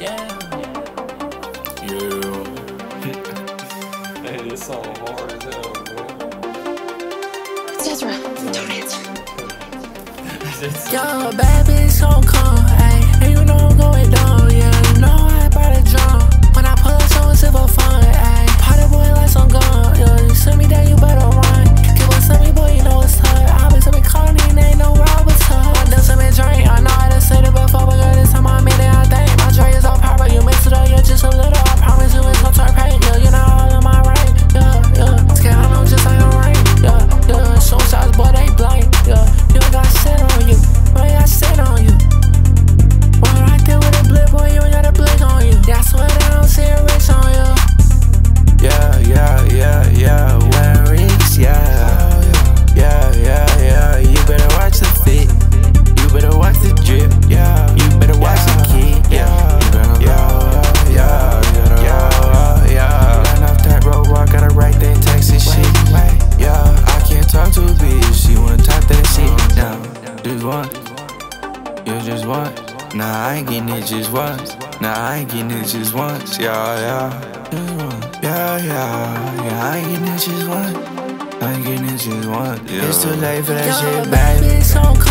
Yeah. Hey, this song hard as hell, man. Jezra, don't answer. Yo, bad bitch gon' come, ayy. And you know I'm going down, yeah. You know I brought a drum. When I pull up, someone silver fun, ayy. Party boy like some gun, yeah. You send me down, you better run. Get what's up, me boy, you know it's hard. I been some calling, ain't no Robert's hard. I done some drink, I know how to say it before, but girl, this time I made it, I think. My drink is all power, you mix it up, yeah, just a little. I promise you it's no turn pain, yeah. You know all in my rank, yeah. Scared, I know just like a rain, yeah. Soon shots, boy, they blind, yeah. You got shit on you, boy, I sit on you. Boy, right there with a blip, boy, you ain't got a blick on you. That's what I don't see a rich on you. Yeah, wearing rings, yeah. You better watch the fit, you better watch the drip, yeah. You better watch the kid, yeah. You better, yeah. Got enough tight road walk, gotta write that Texas shit, yeah. I can't talk to a bitch, she wanna talk that shit, now. Just one, you just one. Nah, I ain't getting it just once. Nah, I ain't getting it just once, yeah. Just one. Yeah, I ain't getting it just once. I ain't getting it just once. Yeah. It's too late for that shit, baby.